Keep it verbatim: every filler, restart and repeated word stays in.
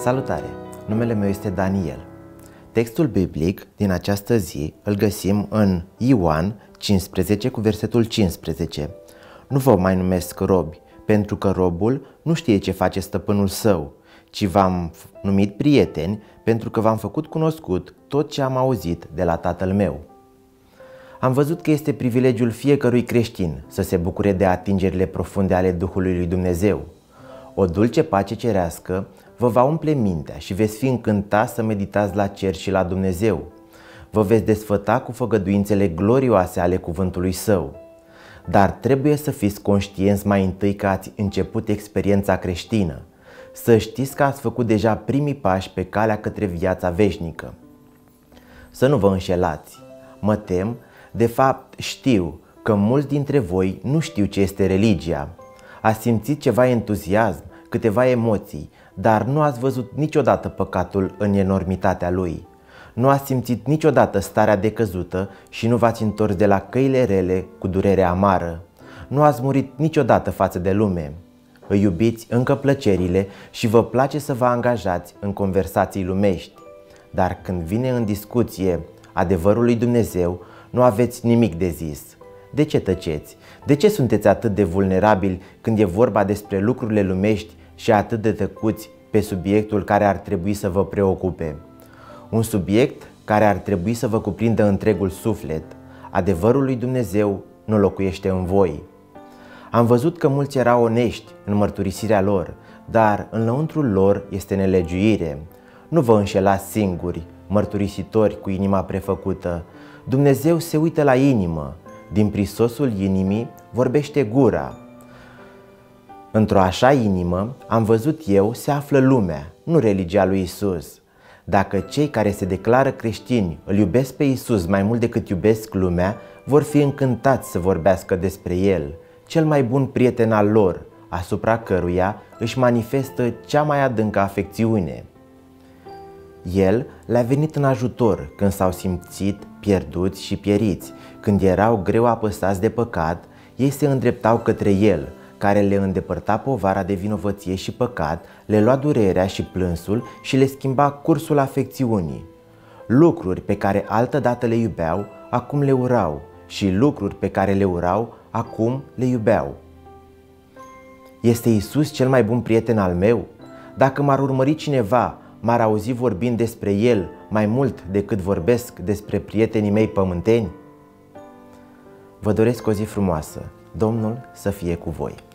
Salutare! Numele meu este Daniel. Textul biblic din această zi îl găsim în Ioan cincisprezece cu versetul cincisprezece. Nu vă mai numesc robi, pentru că robul nu știe ce face stăpânul său, ci v-am numit prieteni, pentru că v-am făcut cunoscut tot ce am auzit de la Tatăl meu. Am văzut că este privilegiul fiecărui creștin să se bucure de atingerile profunde ale Duhului lui Dumnezeu. O dulce pace cerească vă va umple mintea și veți fi încântați să meditați la cer și la Dumnezeu. Vă veți desfăta cu făgăduințele glorioase ale cuvântului Său. Dar trebuie să fiți conștienți mai întâi că ați început experiența creștină, să știți că ați făcut deja primii pași pe calea către viața veșnică. Să nu vă înșelați. Mă tem, de fapt știu că mulți dintre voi nu știu ce este religia. Ați simțit ceva entuziasm, câteva emoții, dar nu ați văzut niciodată păcatul în enormitatea lui. Nu ați simțit niciodată starea decăzută și nu v-ați întors de la căile rele cu durere amară. Nu ați murit niciodată față de lume. Îi iubiți încă plăcerile și vă place să vă angajați în conversații lumești. Dar când vine în discuție adevărul lui Dumnezeu, nu aveți nimic de zis. De ce tăceți? De ce sunteți atât de vulnerabili când e vorba despre lucrurile lumești și atât de tăcuți pe subiectul care ar trebui să vă preocupe? Un subiect care ar trebui să vă cuprindă întregul suflet. Adevărul lui Dumnezeu nu locuiește în voi. Am văzut că mulți erau onești în mărturisirea lor, dar înăuntrul lor este nelegiuire. Nu vă înșelați singuri, mărturisitori cu inima prefăcută. Dumnezeu se uită la inimă. Din prisosul inimii vorbește gura. Într-o așa inimă, am văzut eu, se află lumea, nu religia lui Isus. Dacă cei care se declară creștini îl iubesc pe Isus mai mult decât iubesc lumea, vor fi încântați să vorbească despre El, cel mai bun prieten al lor, asupra căruia își manifestă cea mai adâncă afecțiune. El le-a venit în ajutor când s-au simțit pierduți și pieriți. Când erau greu apăsați de păcat, ei se îndreptau către El, care le îndepărta povara de vinovăție și păcat, le lua durerea și plânsul și le schimba cursul afecțiunii. Lucruri pe care altădată le iubeau, acum le urau, și lucruri pe care le urau, acum le iubeau. Este Isus cel mai bun prieten al meu? Dacă m-ar urmări cineva, m-ar auzi vorbind despre El mai mult decât vorbesc despre prietenii mei pământeni? Vă doresc o zi frumoasă. Domnul să fie cu voi!